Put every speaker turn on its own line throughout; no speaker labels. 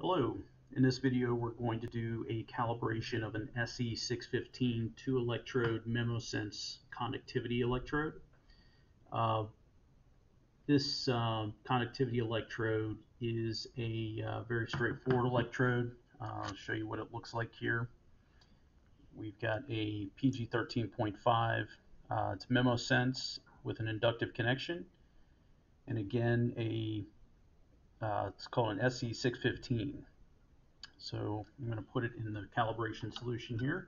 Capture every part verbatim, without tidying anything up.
Hello, in this video we're going to do a calibration of an S E six fifteen two electrode Memosens conductivity electrode. Uh, this uh, conductivity electrode is a uh, very straightforward electrode. Uh, I'll show you what it looks like here. We've got a P G thirteen point five, uh, it's Memosens with an inductive connection, and again a uh, it's called an S E six fifteen. So I'm going to put it in the calibration solution here.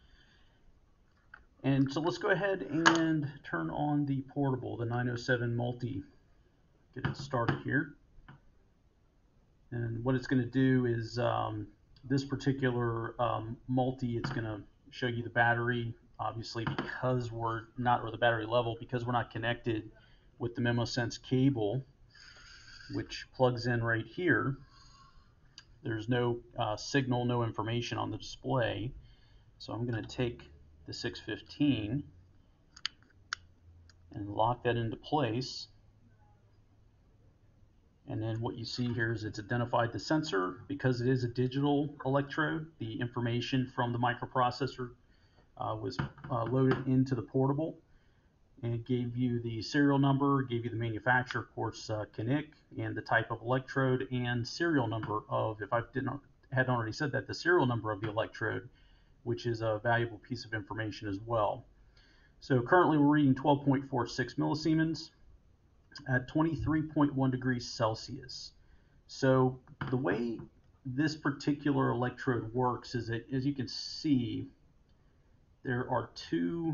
And so let's go ahead and turn on the portable, the nine oh seven multi. Get it started here. And what it's going to do is um, this particular um, multi, it's going to show you the battery. Obviously, because we're not, or the battery level, because we're not connected with the Memosens cable, which plugs in right here. There's no uh, signal, no information on the display. So I'm going to take the six fifteen and lock that into place. And then what you see here is it's identified the sensor. Because it is a digital electrode, the information from the microprocessor uh, was uh, loaded into the portable. And it gave you the serial number, gave you the manufacturer, of course, uh, Knick, and the type of electrode and serial number of, if I didn't hadn't already said that, the serial number of the electrode, which is a valuable piece of information as well. So currently we're reading twelve point four six millisiemens at twenty-three point one degrees Celsius. So the way this particular electrode works is that, as you can see, there are two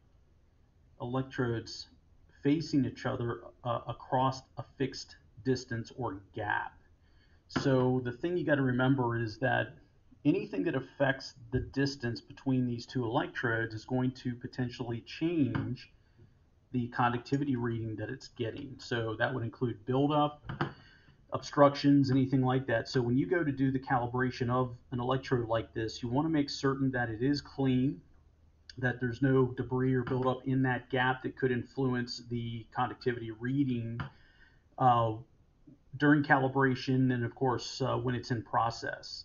electrodes facing each other uh, across a fixed distance or gap. So the thing you got to remember is that anything that affects the distance between these two electrodes is going to potentially change the conductivity reading that it's getting. So that would include buildup, obstructions, anything like that. So when you go to do the calibration of an electrode like this, you want to make certain that it is clean, that there's no debris or buildup in that gap that could influence the conductivity reading uh, during calibration, and of course uh, when it's in process.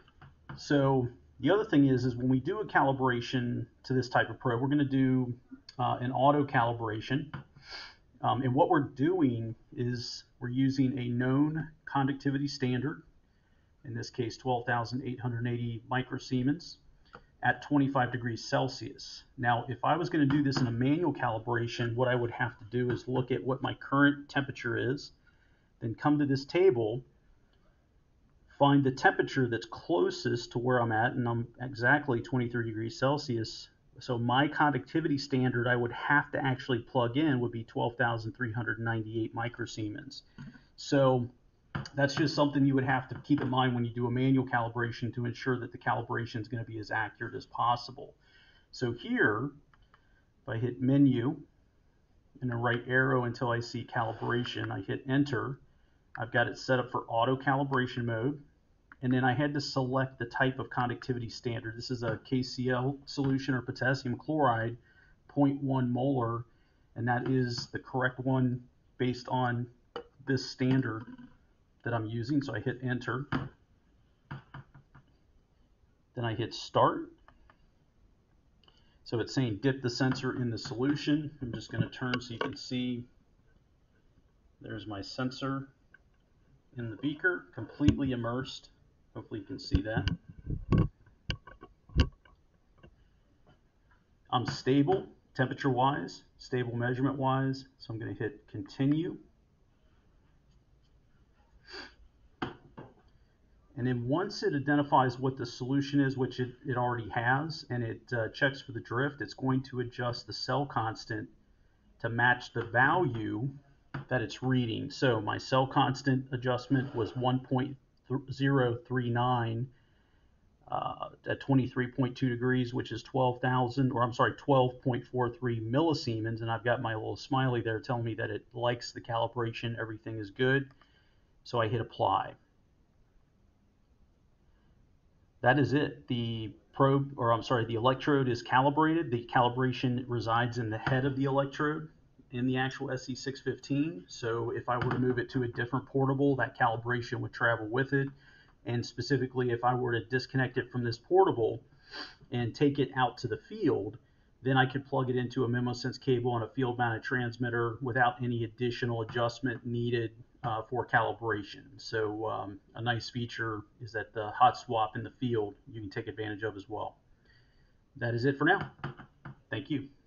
So the other thing is, is when we do a calibration to this type of probe, we're going to do uh, an auto calibration. Um, and what we're doing is we're using a known conductivity standard, in this case twelve thousand eight hundred eighty microsiemens at twenty-five degrees Celsius. Now, if I was going to do this in a manual calibration, what I would have to do is look at what my current temperature is, then come to this table, find the temperature that's closest to where I'm at, and I'm exactly twenty-three degrees Celsius. So my conductivity standard I would have to actually plug in would be twelve thousand three hundred ninety-eight microsiemens. So that's just something you would have to keep in mind when you do a manual calibration to ensure that the calibration is going to be as accurate as possible. So here, if I hit menu and a right arrow until I see calibration, I hit enter. I've got it set up for auto calibration mode, and then I had to select the type of conductivity standard. This is a K C L solution, or potassium chloride, zero point one molar, and that is the correct one based on this standard that I'm using. So I hit enter, then I hit start. So it's saying dip the sensor in the solution. I'm just going to turn so you can see. There's my sensor in the beaker, completely immersed. Hopefully you can see that. I'm stable temperature wise, stable measurement wise, so I'm going to hit continue. And then once it identifies what the solution is, which it, it already has, and it uh, checks for the drift, it's going to adjust the cell constant to match the value that it's reading. So my cell constant adjustment was one point zero three nine uh, at twenty-three point two degrees, which is twelve thousand, or I'm sorry, twelve point four three millisiemens, and I've got my little smiley there telling me that it likes the calibration, everything is good. So I hit apply. That is it. The probe, or I'm sorry, the electrode is calibrated. The calibration resides in the head of the electrode in the actual S E six fifteen. So if I were to move it to a different portable, that calibration would travel with it. And specifically, if I were to disconnect it from this portable and take it out to the field, then I could plug it into a Memosens cable and a field mounted transmitter without any additional adjustment needed uh, for calibration. So um, a nice feature is that the hot swap in the field you can take advantage of as well. That is it for now. Thank you.